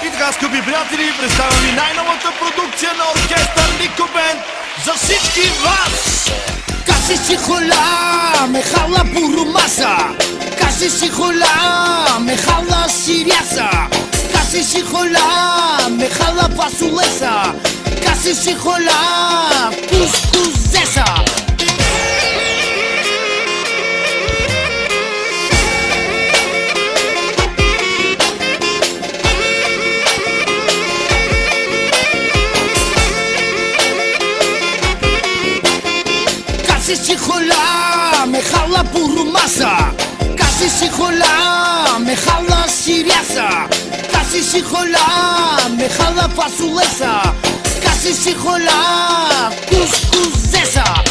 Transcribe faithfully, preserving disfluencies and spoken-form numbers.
И така, скъпи приятели, представям ви най-новата продукция на оркестър Нико Бенд за всички вас! Каси си хола, мехала бурумаса. Каси си хола, мехала сиряса. Каси си хола, мехала фасулеса. Каси си хола, кускузеса. Casi si jola, me jala burumasa. Casi si jola, me jala siriasa. Casi si jola, me jala fasulesa. Casi si jola, cuscuzesa.